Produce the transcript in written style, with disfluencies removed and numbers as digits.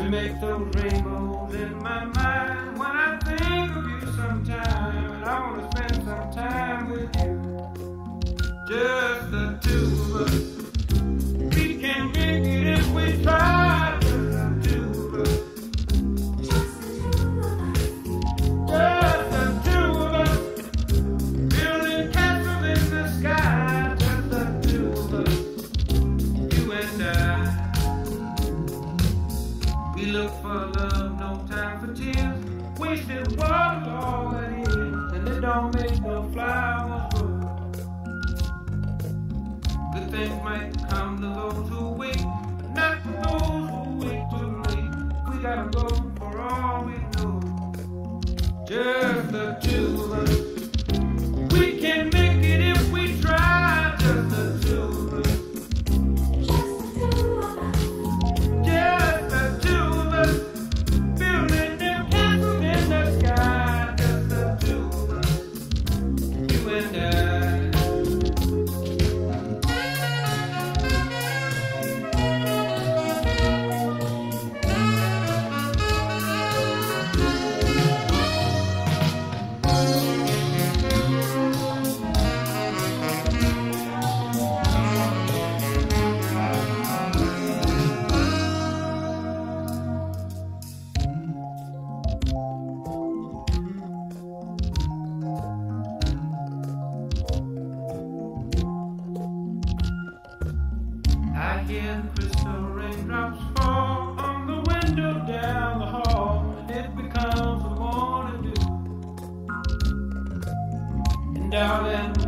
to make those rainbows in my mind. When I think of you sometime, and I want to spend some time with you, just the two of us. We can make it if we try, just the two of us. Just the two of us, building castles in the sky, just the two of us, you and I. We look for love, no time for tears. Wasted water's all that is, and it don't make no flowers grow. Good things might come to those who wait, but not for those who wait too late. We gotta go for all we know. Just the two of us. We can make it if we try. Just the two of us. Just the two of us. Building them castles in the sky. Just the two of us. You and I. I hear the crystal raindrops fall on the window down the hall, and it becomes the morning dew. And darling,